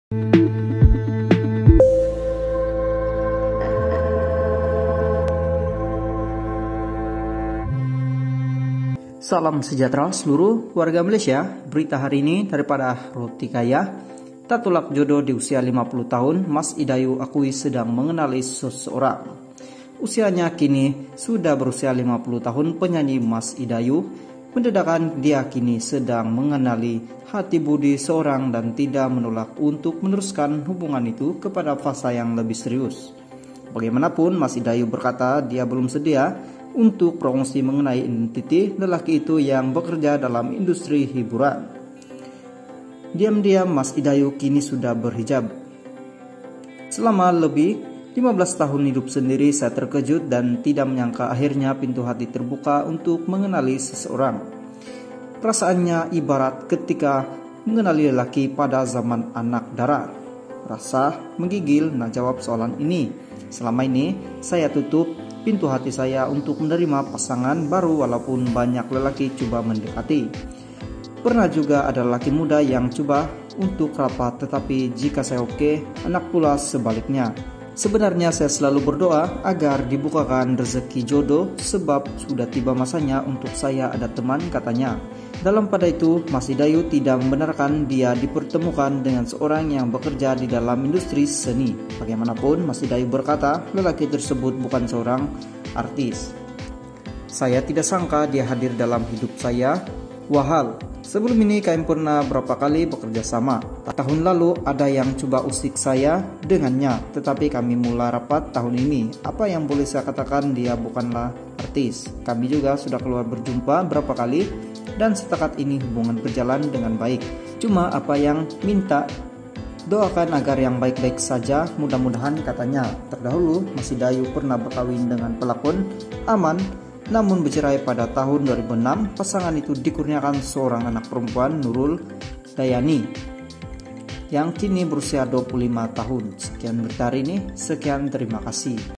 Salam sejahtera seluruh warga Malaysia. Berita hari ini daripada Roti Kaya. Tak tolak jodoh di usia 50 tahun, Mas Idayu akui sedang mengenali seseorang. Usianya kini sudah berusia 50 tahun, penyanyi Mas Idayu mendedakan dia kini sedang mengenali hati budi seorang dan tidak menolak untuk meneruskan hubungan itu kepada fase yang lebih serius. Bagaimanapun, Mas Idayu berkata dia belum sedia untuk promosi mengenai identiti lelaki itu yang bekerja dalam industri hiburan. Diam-diam Mas Idayu kini sudah berhijab. Selama lebih 15 tahun hidup sendiri, saya terkejut dan tidak menyangka akhirnya pintu hati terbuka untuk mengenali seseorang. Perasaannya ibarat ketika mengenali lelaki pada zaman anak darah. Rasa menggigil nak jawab soalan ini. Selama ini saya tutup pintu hati saya untuk menerima pasangan baru walaupun banyak lelaki coba mendekati. Pernah juga ada lelaki muda yang coba untuk rapat, tetapi jika saya oke, anak pula sebaliknya. Sebenarnya saya selalu berdoa agar dibukakan rezeki jodoh sebab sudah tiba masanya untuk saya ada teman, katanya. Dalam pada itu, Mas Idayu tidak membenarkan dia dipertemukan dengan seorang yang bekerja di dalam industri seni. Bagaimanapun, Mas Idayu berkata lelaki tersebut bukan seorang artis. Saya tidak sangka dia hadir dalam hidup saya. Wahal, sebelum ini kami pernah berapa kali bekerja sama. Tahun lalu ada yang coba usik saya dengannya, tetapi kami mulai rapat tahun ini. Apa yang boleh saya katakan, dia bukanlah artis. Kami juga sudah keluar berjumpa berapa kali dan setakat ini hubungan berjalan dengan baik. Cuma apa yang minta doakan agar yang baik-baik saja, mudah-mudahan, katanya. Terdahulu Mas Idayu pernah berkawin dengan pelakon Aman, namun bercerai pada tahun 2006. Pasangan itu dikurniakan seorang anak perempuan, Nurul Dayani, yang kini berusia 25 tahun. Sekian berita hari ini, sekian, terima kasih.